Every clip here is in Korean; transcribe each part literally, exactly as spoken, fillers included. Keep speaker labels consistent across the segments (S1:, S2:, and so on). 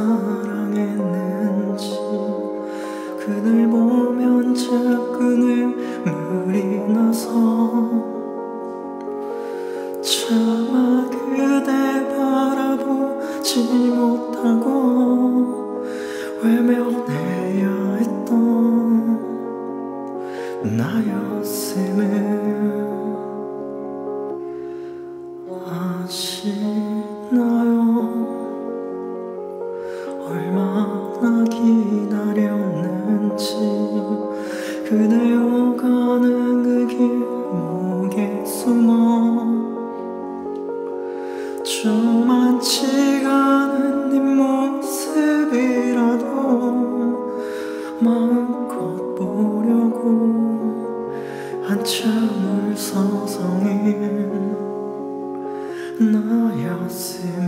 S1: 사랑했는지 그댈 보면 자꾸 눈물이 나서 차마 그대 바라보지 못하고 외면해야 했던 나였음을 아시나요? 얼마나 기다렸는지 그대 오가는 그 길목에 숨어 저만치가 않은 뒷모습이라도 마음껏 보려고 한참을 서성인 나였음을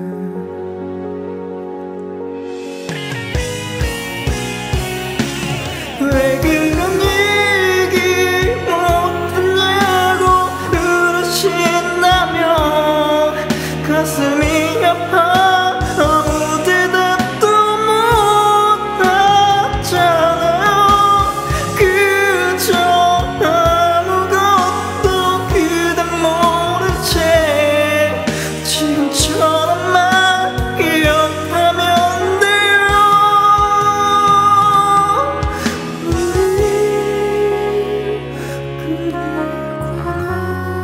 S1: 왜 그런 얘기 못했냐고 그러신다면 가슴이 아파 아무 대답도 못하잖아요. 그저 아무것도 그대 모른 채 지금처럼만 기억하면 돼요. 우리 그랬구나.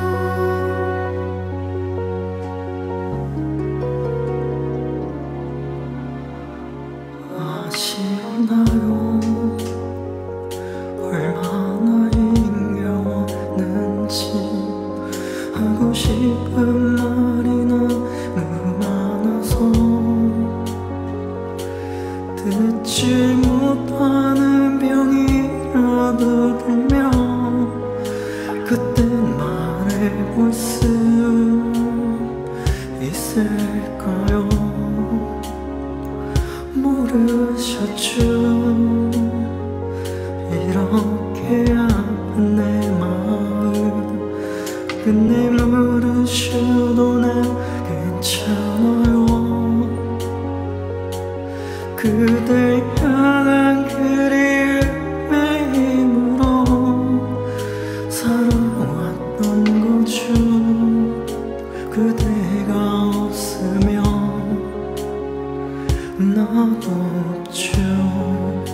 S1: 아시나요? 얼마나 힘겨웠는지 하고 싶은 말이 너무 많아서 듣지 못하는 병이라도 들면 그땐 말해볼 수 있을까요? 모르셨죠? 이렇게 아픈 내 마음 근데 모르셔도 난 괜찮아요. 그댈 향한 그리움의 힘으로 살아왔던 거죠. 그대가 없으면 나도 없죠.